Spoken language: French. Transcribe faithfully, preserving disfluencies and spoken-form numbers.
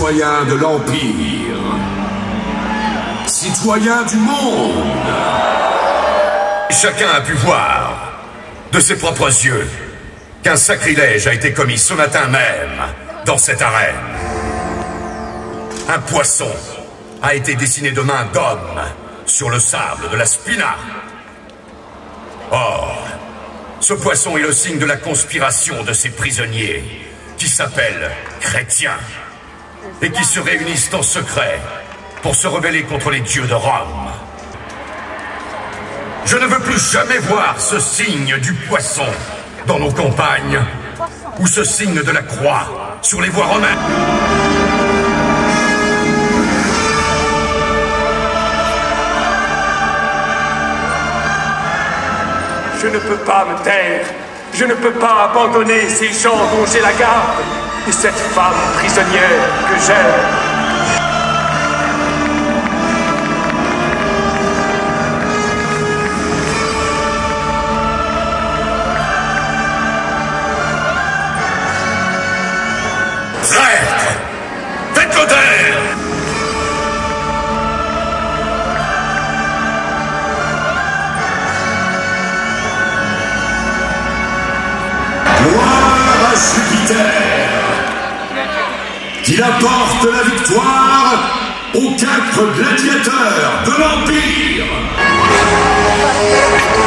citoyens de l'Empire, citoyens du monde. Chacun a pu voir, de ses propres yeux, qu'un sacrilège a été commis ce matin même, dans cette arène. Un poisson a été dessiné de main d'homme sur le sable de la Spina. Or, ce poisson est le signe de la conspiration de ces prisonniers, qui s'appellent chrétiens, et qui se réunissent en secret pour se rebeller contre les dieux de Rome. Je ne veux plus jamais voir ce signe du poisson dans nos campagnes, ou ce signe de la croix sur les voies romaines. Je ne peux pas me taire. Je ne peux pas abandonner ces gens dont j'ai la garde et cette femme prisonnière que j'aime. Traître! Faites-le taire! Gloire à Jupiter, qu'il apporte la victoire aux quatre gladiateurs de l'Empire.